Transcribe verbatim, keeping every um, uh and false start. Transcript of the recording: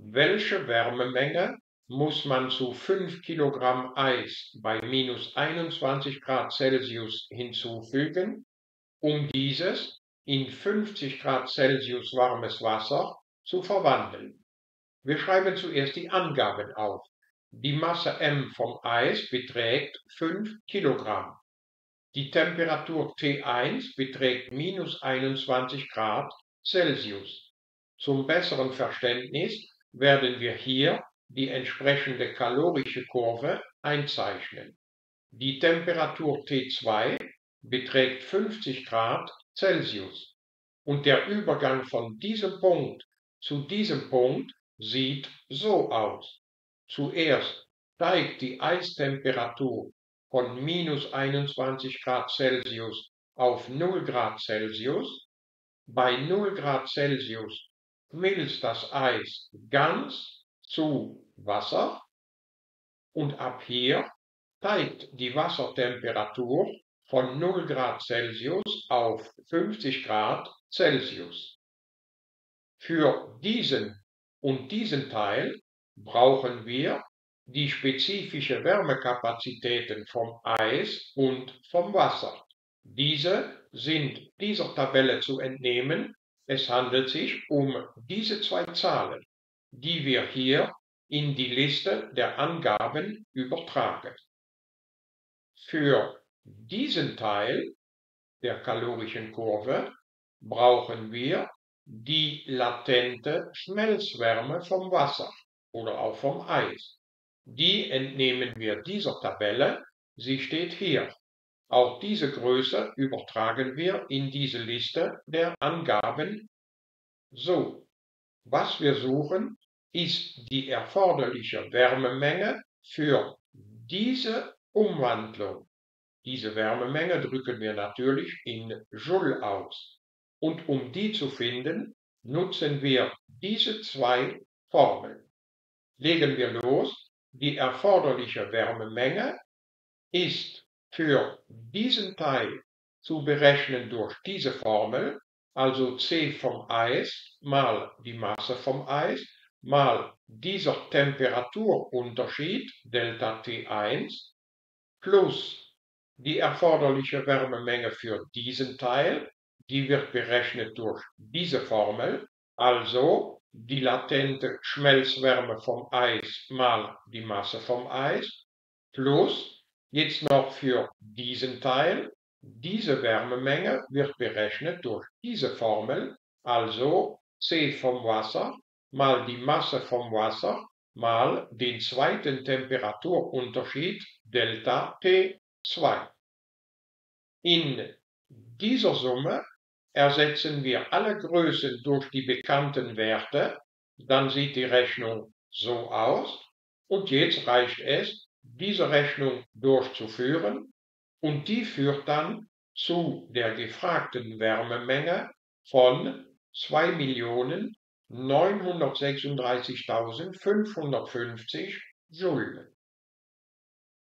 Welche Wärmemenge muss man zu fünf Kilogramm Eis bei minus einundzwanzig Grad Celsius hinzufügen, um dieses in fünfzig Grad Celsius warmes Wasser zu verwandeln? Wir schreiben zuerst die Angaben auf. Die Masse m vom Eis beträgt fünf Kilogramm. Die Temperatur T eins beträgt minus einundzwanzig Grad Celsius. Zum besseren Verständnis werden wir hier die entsprechende kalorische Kurve einzeichnen. Die Temperatur T zwei beträgt fünfzig Grad Celsius und der Übergang von diesem Punkt zu diesem Punkt sieht so aus. Zuerst steigt die Eistemperatur von minus einundzwanzig Grad Celsius auf null Grad Celsius. Bei null Grad Celsius schmilzt das Eis ganz zu Wasser und ab hier steigt die Wassertemperatur von null Grad Celsius auf fünfzig Grad Celsius. Für diesen und diesen Teil brauchen wir die spezifische Wärmekapazitäten vom Eis und vom Wasser. Diese sind dieser Tabelle zu entnehmen. Es handelt sich um diese zwei Zahlen, die wir hier in die Liste der Angaben übertragen. Für diesen Teil der kalorischen Kurve brauchen wir die latente Schmelzwärme vom Wasser oder auch vom Eis. Die entnehmen wir dieser Tabelle, sie steht hier. Auch diese Größe übertragen wir in diese Liste der Angaben. So, was wir suchen, ist die erforderliche Wärmemenge für diese Umwandlung. Diese Wärmemenge drücken wir natürlich in Joule aus. Und um die zu finden, nutzen wir diese zwei Formeln. Legen wir los. Die erforderliche Wärmemenge ist für diesen Teil zu berechnen durch diese Formel, also C vom Eis mal die Masse vom Eis mal dieser Temperaturunterschied Delta T eins plus die erforderliche Wärmemenge für diesen Teil, die wird berechnet durch diese Formel, also die latente Schmelzwärme vom Eis mal die Masse vom Eis, plus jetzt noch für diesen Teil, diese Wärmemenge wird berechnet durch diese Formel, also C vom Wasser mal die Masse vom Wasser mal den zweiten Temperaturunterschied Delta T zwei. In dieser Summe ersetzen wir alle Größen durch die bekannten Werte, dann sieht die Rechnung so aus und jetzt reicht es, diese Rechnung durchzuführen und die führt dann zu der gefragten Wärmemenge von zwei Millionen neunhundertsechsunddreißigtausendfünfhundertfünfzig Joule.